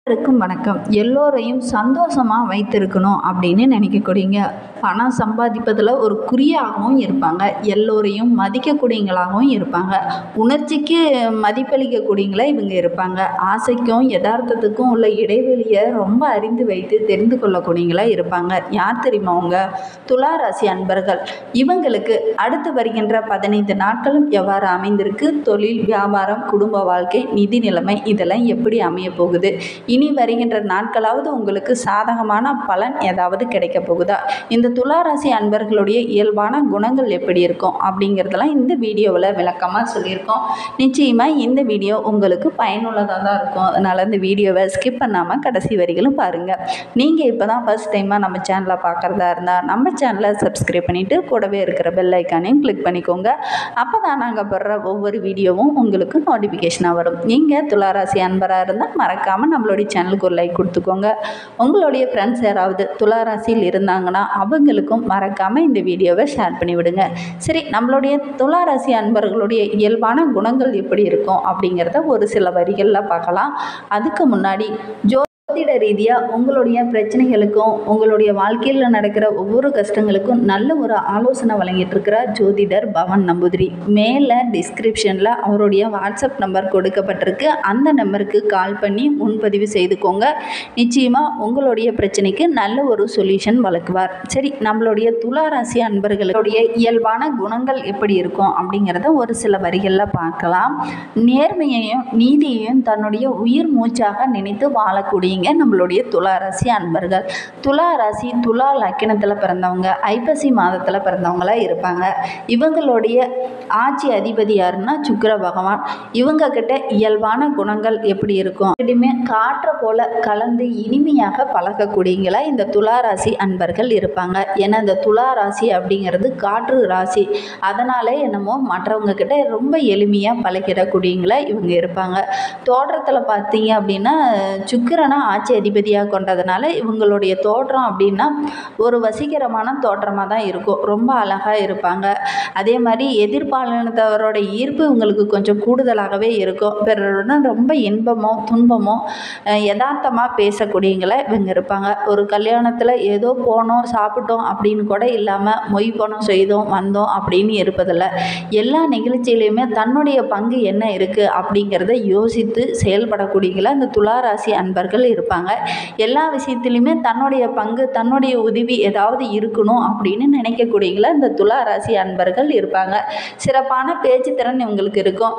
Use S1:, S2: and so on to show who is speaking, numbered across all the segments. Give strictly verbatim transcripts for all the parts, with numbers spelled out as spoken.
S1: அனைவருக்கும் வணக்கம். எல்லோரையும் சந்தோஷமா வைத்திருக்கணும் அப்படின்னு நினைக்கக்கூடியங்க. பணம் சம்பாதிப்பதில் ஒரு குறியாகவும் இருப்பாங்க. எல்லோரையும் மதிக்கக்கூடியவங்களாகவும் இருப்பாங்க. உணர்ச்சிக்கு மதிப்பளிக்கக்கூடியவங்களா இவங்க இருப்பாங்க. ஆசைக்கும் யதார்த்தத்துக்கும் உள்ள இடைவெளியை ரொம்ப அறிந்து வைத்து தெரிந்து கொள்ளக்கூடியவங்களா இருப்பாங்க. யார் தெரியுமா அவங்க? துலா ராசி அன்பர்கள். இவங்களுக்கு அடுத்து வருகின்ற பதினைந்து நாட்களும் எவ்வாறு அமைந்திருக்கு? தொழில், வியாபாரம், குடும்ப வாழ்க்கை, நிதி நிலைமை இதெல்லாம் எப்படி அமைய போகுது? இனி வருகின்ற நாட்களாவது உங்களுக்கு சாதகமான பலன் ஏதாவது கிடைக்க போகுதா? இந்த துலா ராசி அன்பர்களுடைய இயல்பான குணங்கள் எப்படி இருக்கும் அப்படிங்கிறதெல்லாம் இந்த வீடியோவில் விளக்கமாக சொல்லியிருக்கோம். நிச்சயமாக இந்த வீடியோ உங்களுக்கு பயனுள்ளதாக தான் இருக்கும். அதனால் இந்த வீடியோவை ஸ்கிப் பண்ணாமல் கடைசி வரிகளும் பாருங்கள். நீங்கள் இப்போ தான் ஃபர்ஸ்ட் டைமாக நம்ம சேனலை பார்க்குறதா இருந்தால் நம்ம சேனலை சப்ஸ்கிரைப் பண்ணிவிட்டு கூடவே இருக்கிற பெல் ஐக்கானையும் கிளிக் பண்ணிக்கோங்க. அப்போ தான் நாங்கள் போடுற ஒவ்வொரு வீடியோவும் உங்களுக்கு நோட்டிஃபிகேஷனாக வரும். நீங்கள் துலா ராசி அன்பராக இருந்தால் மறக்காமல் நம்மளுடைய சேனலுக்கு ஒரு லைக் கொடுத்துக்கோங்க. உங்களுடைய ஃப்ரெண்ட்ஸ் யாராவது துலா ராசியில் இருந்தாங்கன்னா அவங்களுக்கும் மறக்காமல் இந்த வீடியோவை ஷேர் பண்ணிவிடுங்க. சரி, நம்மளுடைய துலா ராசி அன்பர்களுடைய இயல்பான குணங்கள் எப்படி இருக்கும் அப்படிங்கிறத ஒரு சில வரிகளில் பார்க்கலாம். அதுக்கு முன்னாடி ஜோ ஜோதிட ரீதியாக உங்களுடைய பிரச்சனைகளுக்கும் உங்களுடைய வாழ்க்கையில் நடக்கிற ஒவ்வொரு கஷ்டங்களுக்கும் நல்ல ஒரு ஆலோசனை வழங்கிட்டு இருக்கிறார் ஜோதிடர் பவன் நம்பூதிரி. மேலே டிஸ்கிரிப்ஷனில் அவருடைய வாட்ஸ்அப் நம்பர் கொடுக்கப்பட்டிருக்கு. அந்த நம்பருக்கு கால் பண்ணி முன்பதிவு செய்துக்கோங்க. நிச்சயமாக உங்களுடைய பிரச்சனைக்கு நல்ல ஒரு சொல்யூஷன் வழங்குவார். சரி, நம்மளுடைய துலா ராசி அன்பர்களுடைய இயல்பான குணங்கள் எப்படி இருக்கும் அப்படிங்கிறத ஒரு சில வரிகளில் பார்க்கலாம். நேர்மையையும் நீதியையும் தன்னுடைய உயிர் மூச்சாக நினைத்து வாழக்கூடிய நம்மளுடைய துலா ராசி அன்பர்கள். துலா ராசி துலா லக்கினத்தில் பிறந்தவங்க, ஐப்பசி மாதத்தில் பிறந்தவங்களா இருப்பாங்க. இவங்களுடைய ஆட்சி அதிபதி யாருன்னா சுக்கிர பகவான். இவங்க கிட்ட இயல்பான குணங்கள் எப்படி இருக்கும்? எப்படியுமே காற்றை போல கலந்து இனிமையாக பழகக்கூடியங்களா இந்த துலா ராசி அன்பர்கள் இருப்பாங்க. ஏன்னா இந்த துலா ராசி அப்படிங்கிறது காற்று ராசி. அதனால என்னமோ மற்றவங்க கிட்ட ரொம்ப எளிமையாக பழகிடக்கூடியங்களா இவங்க இருப்பாங்க. தோற்றத்தில் பார்த்தீங்க அப்படின்னா சுக்கிரனா ஆட்சி அதிபதியாக கொண்டதுனால இவங்களுடைய தோற்றம் அப்படின்னா ஒரு வசீகரமான தோற்றமாக தான் இருக்கும். ரொம்ப அழகாக இருப்பாங்க. அதே மாதிரி எதிர்பாலினத்தவரோட ஈர்ப்பு இவங்களுக்கு கொஞ்சம் கூடுதலாகவே இருக்கும். பிறருடன் ரொம்ப இன்பமோ துன்பமோ யதார்த்தமாக பேசக்கூடியவங்கள இவங்க இருப்பாங்க. ஒரு கல்யாணத்தில் ஏதோ போனோம் சாப்பிட்டோம் அப்படின்னு கூட இல்லாமல் மொய் போனோம் செய்தோம் வந்தோம் அப்படின்னு இருப்பதில்லை. எல்லா நிகழ்ச்சியிலையுமே தன்னுடைய பங்கு என்ன இருக்குது அப்படிங்கிறத யோசித்து செயல்படக்கூடியவங்கள இந்த துலா ராசி அன்பர்கள் இருப்பாங்க. எல்லா விஷயத்திலுமே தன்னுடைய பங்கு தன்னுடைய உதவி ஏதாவது இருக்கணும் அப்படின்னு நினைக்கக்கூடியவங்கள இந்த துலா ராசி அன்பர்கள் இருப்பாங்க. சிறப்பான பேச்சு திறன் இவங்களுக்கு இருக்கும்.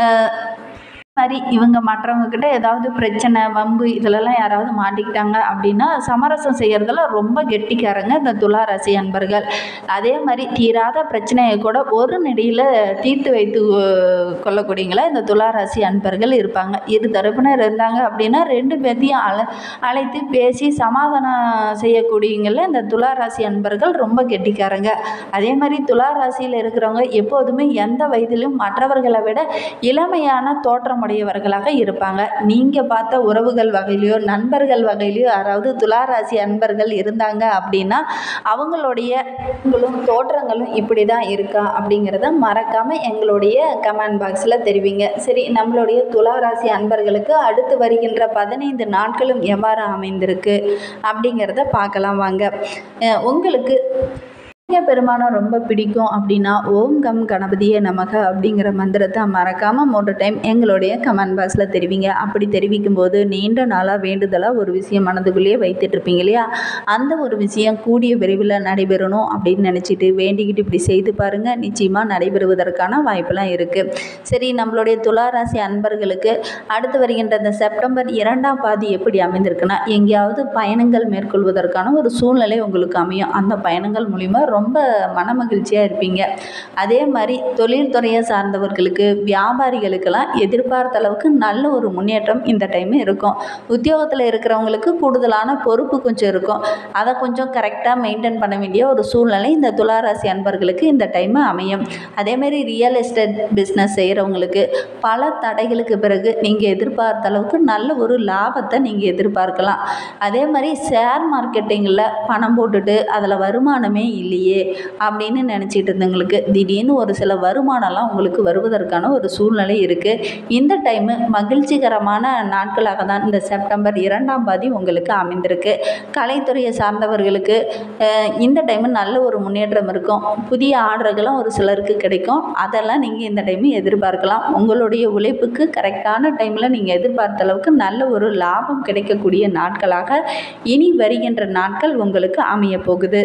S1: மாதிரி இவங்க மற்றவங்க கிட்ட ஏதாவது பிரச்சனை வம்பு இதிலெல்லாம் யாராவது மாட்டிக்கிட்டாங்க அப்படின்னா சமரசம் செய்கிறதுல ரொம்ப கெட்டிக்காரங்க இந்த துலா ராசி அன்பர்கள். அதே மாதிரி தீராத பிரச்சனையை கூட ஒரு நெடியில் தீர்த்து வைத்து கொள்ளக்கூடியங்களா இந்த துலா ராசி அன்பர்கள் இருப்பாங்க. இரு தரப்பினர் இருந்தாங்க அப்படின்னா ரெண்டு பேர்த்தையும் அழ அழைத்து பேசி சமாதானம் செய்யக்கூடியவங்கள இந்த துலா ராசி அன்பர்கள் ரொம்ப கெட்டிக்காரங்க. அதே மாதிரி துலா ராசியில் இருக்கிறவங்க எப்போதுமே எந்த வயதிலும் மற்றவர்களை விட இளமையான தோற்றம் உடையவர்களாக இருப்பாங்க. நீங்க பார்த்த உறவுகள் வகையிலையோ நண்பர்கள் வகையிலையோ யாராவது துலா ராசி அன்பர்கள் இருந்தாங்க அப்படின்னா அவங்களுடைய தோற்றங்களும் இப்படி தான் இருக்கா அப்படிங்கிறத மறக்காம எங்களுடைய கமெண்ட் பாக்ஸில் தெரிவிங்க. சரி, நம்மளுடைய துலா ராசி அன்பர்களுக்கு அடுத்து வருகின்ற பதினைந்து நாட்களும் எவ்வாறு அமைந்திருக்கு அப்படிங்கிறத பார்க்கலாம் வாங்க. உங்களுக்கு பெருமானம் ரொம்ப பிடிக்கும் அப்படின்னா ஓம் கம் கணபதியே நமக அப்படிங்கிற மந்திரத்தை மறக்காமல் மூன்று டைம் எங்களுடைய கமெண்ட் பாக்ஸில் தெரிவிங்க. அப்படி தெரிவிக்கும் போது நீண்ட நாளாக வேண்டுதலாக ஒரு விஷயம் மனதுக்குள்ளேயே வைத்துட்டு இருப்பீங்க இல்லையா, அந்த ஒரு விஷயம் கூடிய விரைவில் நடைபெறணும் அப்படின்னு நினச்சிட்டு வேண்டிக்கிட்டு இப்படி செய்து பாருங்கள். நிச்சயமாக நடைபெறுவதற்கான வாய்ப்பெல்லாம் இருக்குது. சரி, நம்மளுடைய துலா ராசி அன்பர்களுக்கு அடுத்து வருகின்ற இந்த செப்டம்பர் இரண்டாம் பாதி எப்படி அமைந்திருக்குன்னா எங்கேயாவது பயணங்கள் மேற்கொள்வதற்கான ஒரு சூழ்நிலை உங்களுக்கு அமையும். அந்த பயணங்கள் மூலிமா ரொம்ப மன மகிழ்ச்சியாக இருப்பீங்க. அதே மாதிரி தொழில்துறையை சார்ந்தவர்களுக்கு வியாபாரிகளுக்கெல்லாம் எதிர்பார்த்த அளவுக்கு நல்ல ஒரு முன்னேற்றம் இந்த டைம் இருக்கும். உத்தியோகத்தில் இருக்கிறவங்களுக்கு கூடுதலான பொறுப்பு கொஞ்சம் இருக்கும். அதை கொஞ்சம் கரெக்டாக மெயின்டைன் பண்ண வேண்டிய ஒரு சூழ்நிலை இந்த துலா ராசி அன்பர்களுக்கு இந்த டைம் அமையும். அதேமாதிரி ரியல் எஸ்டேட் பிஸ்னஸ் செய்கிறவங்களுக்கு பல தடைகளுக்கு பிறகு நீங்கள் எதிர்பார்த்த அளவுக்கு நல்ல ஒரு லாபத்தை நீங்கள் எதிர்பார்க்கலாம். அதே மாதிரி ஷேர் மார்க்கெட்டிங்கில் பணம் போட்டுட்டு அதில் வருமானமே இல்லையே இல்லையே அப்படின்னு நினச்சிட்டு இருந்தவங்களுக்கு திடீர்னு ஒரு சில வருமானம்லாம் உங்களுக்கு வருவதற்கான ஒரு சூழ்நிலை இருக்குது. இந்த டைமு மகிழ்ச்சிகரமான நாட்களாக தான் இந்த செப்டம்பர் இரண்டாம் பாதி உங்களுக்கு அமைந்திருக்கு. கலைத்துறையை சார்ந்தவர்களுக்கு இந்த டைமு நல்ல ஒரு முன்னேற்றம் இருக்கும். புதிய ஆர்டர்களும் ஒரு சிலருக்கு கிடைக்கும். அதெல்லாம் நீங்கள் இந்த டைமு எதிர்பார்க்கலாம். உங்களுடைய உழைப்புக்கு கரெக்டான டைமில் நீங்கள் எதிர்பார்த்த அளவுக்கு நல்ல ஒரு லாபம் கிடைக்கக்கூடிய நாட்களாக இனி வருகின்ற நாட்கள் உங்களுக்கு அமைய போகுது.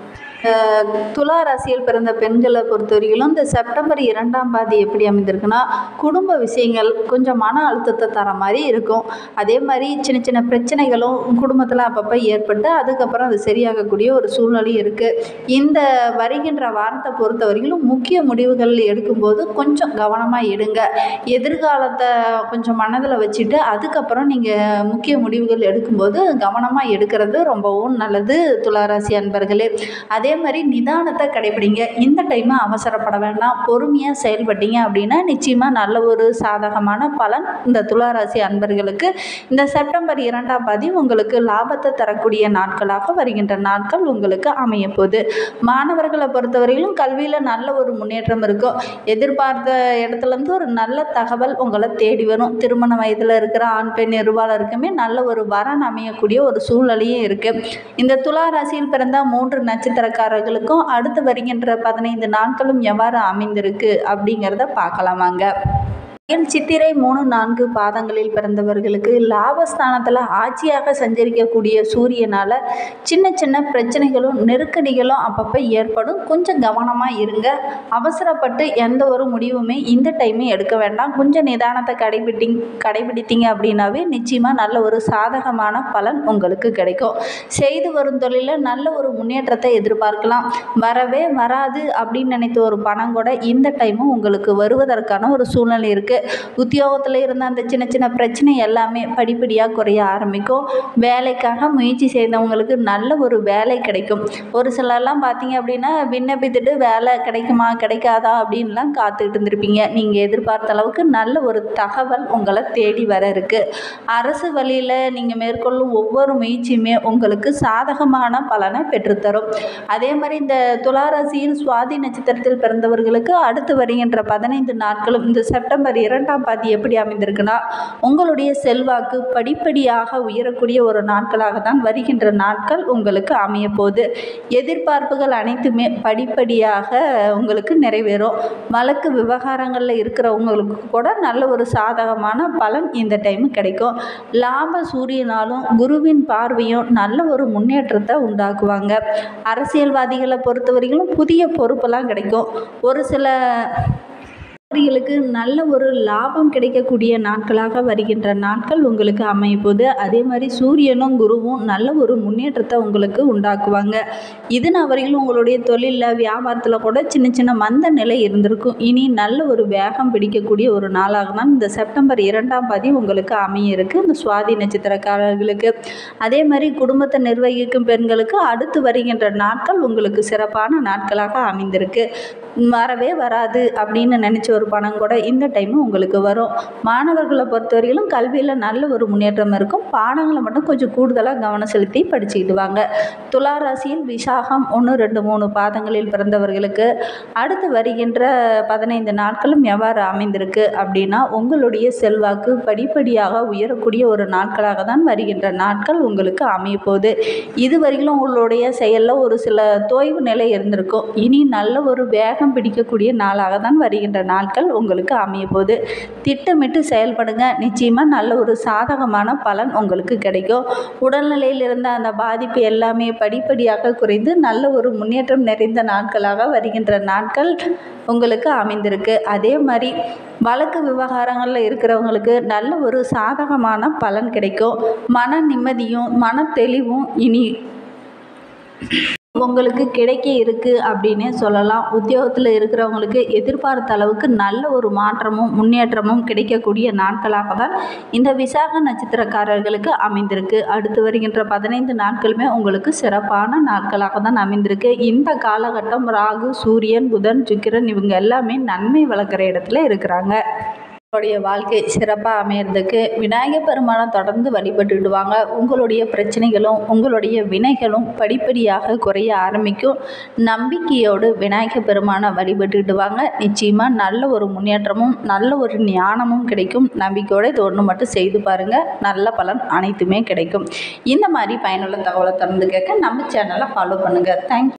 S1: துலா ராசியில் பிறந்த பெண்களை பொறுத்தவரையிலும் இந்த செப்டம்பர் இரண்டாம் பாதி எப்படி அமைந்திருக்குன்னா, குடும்ப விஷயங்கள் கொஞ்சம் மன அழுத்தத்தை தர மாதிரி இருக்கும். அதே மாதிரி சின்ன சின்ன பிரச்சனைகளும் குடும்பத்தில் அப்பப்போ ஏற்பட்டு அதுக்கப்புறம் அது சரியாகக்கூடிய ஒரு சூழ்நிலை இருக்குது. இந்த வருகின்ற வாரத்தை பொறுத்தவரையிலும் முக்கிய முடிவுகள் எடுக்கும்போது கொஞ்சம் கவனமாக எடுங்க. எதிர்காலத்தை கொஞ்சம் மனதில் வச்சுட்டு அதுக்கப்புறம் நீங்கள் முக்கிய முடிவுகள் எடுக்கும்போது கவனமாக எடுக்கிறது ரொம்பவும் நல்லது துளாராசி அன்பர்களே. அதே அதே மாதிரி நிதானத்தை கடைபிடிங்க. இந்த டைமு அவசரப்பட வேண்டாம். பொறுமையாக செயல்பட்டீங்க அப்படின்னா நிச்சயமாக நல்ல ஒரு சாதகமான பலன் இந்த துளாராசி அன்பர்களுக்கு இந்த செப்டம்பர் இரண்டாம் பாதி உங்களுக்கு லாபத்தை தரக்கூடிய நாட்களாக வருகின்ற நாட்கள் உங்களுக்கு அமைய போகுது. மாணவர்களை பொறுத்தவரையிலும் கல்வியில் நல்ல ஒரு முன்னேற்றம் இருக்கும். எதிர்பார்த்த இடத்துலேருந்து ஒரு நல்ல தகவல் உங்களை தேடி வரும். திருமண வயதில் இருக்கிற ஆண் பெண் இருபாலருக்குமே நல்ல ஒரு வரன் அமையக்கூடிய ஒரு சூழ்நிலையும் இருக்குது. இந்த துளாராசியில் பிறந்த மூன்று நட்சத்திர காரர்களுக்கும் அடுத்து வருகின்ற பதினைந்து நாட்களும் எவ்வாறு அமைந்திருக்கு அப்படிங்கிறத பார்க்கலாமாங்க. சித்திரை மூணு நான்கு பாதங்களில் பிறந்தவர்களுக்கு லாபஸ்தானத்தில் ஆட்சியாக சஞ்சரிக்கக்கூடிய சூரியனால் சின்ன சின்ன பிரச்சனைகளும் நெருக்கடிகளும் அப்பப்போ ஏற்படும். கொஞ்சம் கவனமாக இருங்க. அவசரப்பட்டு எந்த ஒரு முடிவுமே இந்த டைமே எடுக்க வேண்டாம். கொஞ்சம் நிதானத்தை கடைபிடி கடைபிடித்தீங்க அப்படின்னாவே நிச்சயமாக நல்ல ஒரு சாதகமான பலன் உங்களுக்கு கிடைக்கும். செய்து வரும் தொழிலில் நல்ல ஒரு முன்னேற்றத்தை எதிர்பார்க்கலாம். வரவே வராது அப்படின்னு நினைத்த ஒரு பணம் கூட இந்த டைமும் உங்களுக்கு வருவதற்கான ஒரு சூழ்நிலை இருக்குது. உத்தியோகத்தில் இருந்த அந்த சின்ன சின்ன பிரச்சனை எல்லாமே படிப்படியாக குறைய ஆரம்பிக்கும். வேலைக்காக முயற்சி செய்தவங்களுக்கு நல்ல ஒரு வேலை கிடைக்கும். ஒரு சிலர்லாம் பார்த்தீங்க அப்படின்னா விண்ணப்பித்துட்டு வேலை கிடைக்குமா கிடைக்காதா அப்படின்லாம் காத்துக்கிட்டு இருந்திருப்பீங்க. நீங்கள் எதிர்பார்த்த அளவுக்கு நல்ல ஒரு தகவல் உங்களை தேடி வர இருக்குது. அரசு வழியில் நீங்கள் மேற்கொள்ளும் ஒவ்வொரு முயற்சியுமே உங்களுக்கு சாதகமான பலனை பெற்றுத்தரும். அதே மாதிரி இந்த துளாராசியில் சுவாதி நட்சத்திரத்தில் பிறந்தவர்களுக்கு அடுத்து வருகின்ற பதினைந்து நாட்களும் இந்த செப்டம்பர் இரண்டாம் பாதி எப்படி அமைந்திருக்குன்னா, உங்களுடைய செல்வாக்கு படிப்படியாக உயரக்கூடிய ஒரு நாட்களாக தான் வருகின்ற நாட்கள் உங்களுக்கு அமைய போகுது. எதிர்பார்ப்புகள் அனைத்துமே படிப்படியாக உங்களுக்கு நிறைவேறும். வழக்கு விவகாரங்களில் இருக்கிறவங்களுக்கு கூட நல்ல ஒரு சாதகமான பலன் இந்த டைம் கிடைக்கும். லாப சூரியனாலும் குருவின் பார்வையும் நல்ல ஒரு முன்னேற்றத்தை உண்டாக்குவாங்க. அரசியல்வாதிகளை பொறுத்தவரையிலும் புதிய பொறுப்பெல்லாம் கிடைக்கும். ஒரு சில அவர்களுக்கு நல்ல ஒரு லாபம் கிடைக்கக்கூடிய நாட்களாக வருகின்ற நாட்கள் உங்களுக்கு அமைய போகுது. அதே மாதிரி சூரியனும் குருவும் நல்ல ஒரு முன்னேற்றத்தை உங்களுக்கு உண்டாக்குவாங்க. இதுன்னு வரையிலும் உங்களுடைய தொழிலில் வியாபாரத்தில் கூட சின்ன சின்ன மந்த நிலை இருந்திருக்கும். இனி நல்ல ஒரு வேகம் பிடிக்கக்கூடிய ஒரு நாளாக தான் இந்த செப்டம்பர் இரண்டாம் பாதி உங்களுக்கு அமைய இருக்குது இந்த சுவாதி நட்சத்திரக்காரர்களுக்கு. அதே மாதிரி குடும்பத்தை நிர்வகிக்கும் பெண்களுக்கு அடுத்து வருகின்ற நாட்கள் உங்களுக்கு சிறப்பான நாட்களாக அமைந்திருக்கு. வரவே வராது அப்படின்னு நினச்ச ஒரு பணம் கூட இந்த டைமு உங்களுக்கு வரும். மாணவர்களை பொறுத்தவரையிலும் கல்வியில் நல்ல ஒரு முன்னேற்றம் இருக்கும். பாடங்களை மட்டும் கொஞ்சம் கூடுதலாக கவனம் செலுத்தி படிச்சுக்கிட்டு வாங்க. துளாராசியில் விசாகம் ஒன்று ரெண்டு மூணு பாதங்களில் பிறந்தவர்களுக்கு அடுத்து வருகின்ற பதினைந்து நாட்களும் எவ்வாறு அமைந்திருக்கு அப்படின்னா, உங்களுடைய செல்வாக்கு படிப்படியாக உயரக்கூடிய ஒரு நாட்களாக தான் வருகின்ற நாட்கள் உங்களுக்கு அமைய போகுது. இதுவரையிலும் உங்களுடைய செயலில் ஒரு சில தோய்வு நிலை இருந்திருக்கும். இனி நல்ல ஒரு வேகம் பிடிக்கக்கூடிய நாளாக தான் வருகின்ற நாட்கள் உங்களுக்கு அமைய போகுது. திட்டமிட்டு செயல்படுங்க. நிச்சயமாக நல்ல ஒரு சாதகமான பலன் உங்களுக்கு கிடைக்கும். உடல்நிலையில் இருந்த அந்த பாதிப்பு எல்லாமே படிப்படியாக குறைந்து நல்ல ஒரு முன்னேற்றம் நிறைந்த நாட்களாக வருகின்ற நாட்கள் உங்களுக்கு அமைந்திருக்கு. அதே மாதிரி வழக்கு விவகாரங்களில் இருக்கிறவங்களுக்கு நல்ல ஒரு சாதகமான பலன் கிடைக்கும். மன நிம்மதியும் மன தெளிவும் இனி உங்களுக்கு கிடைக்க இருக்குது அப்படின்னே சொல்லலாம். உத்தியோகத்தில் இருக்கிறவங்களுக்கு எதிர்பார்த்த அளவுக்கு நல்ல ஒரு மாற்றமும் முன்னேற்றமும் கிடைக்கக்கூடிய நாட்களாக தான் இந்த விசாக நட்சத்திரக்காரர்களுக்கு அமைந்திருக்கு. அடுத்து வருகின்ற பதினைந்து நாட்களுமே உங்களுக்கு சிறப்பான நாட்களாக தான் அமைந்திருக்கு. இந்த காலகட்டம் ராகு, சூரியன், புதன், சுக்கிரன் இவங்க எல்லாமே நன்மை வளர்க்குற இடத்துல இருக்கிறாங்க. உங்களுடைய வாழ்க்கை சிறப்பாக அமையறதுக்கு விநாயகர் பெருமானை தொடர்ந்து வழிபட்டுட்டு வாங்க. உங்களுடைய பிரச்சனைகளும் உங்களுடைய வினைகளும் படிப்படியாக குறைய ஆரம்பிக்கும். நம்பிக்கையோடு விநாயகர் பெருமானை வழிபட்டுட்டு வாங்க. நிச்சயமாக நல்ல ஒரு முன்னேற்றமும் நல்ல ஒரு ஞானமும் கிடைக்கும். நம்பிக்கையோடு இது ஒன்று மட்டும் செய்து பாருங்கள், நல்ல பலன் அனைத்துமே கிடைக்கும். இந்த மாதிரி பயனுள்ள தகவலை தொடர்ந்து கேட்க நம்ம சேனலை ஃபாலோ பண்ணுங்கள். தேங்க்யூ.